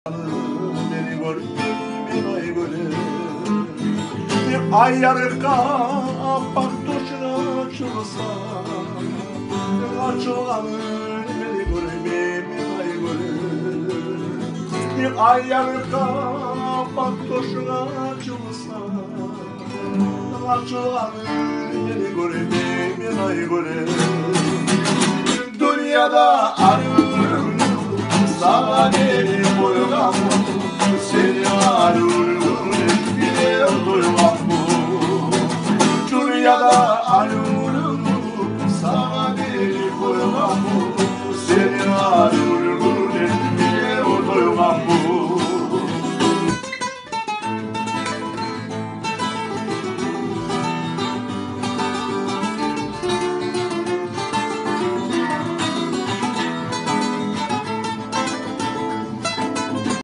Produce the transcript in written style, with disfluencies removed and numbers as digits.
Beni görmeyin ay göre ay yarıka bak toşuna açılsa açılan beni görmeyin ay göre ay yarıka bak toşuna açılsa açılan beni görmeyin ay göre dünyada arıyorum sana beni koyulan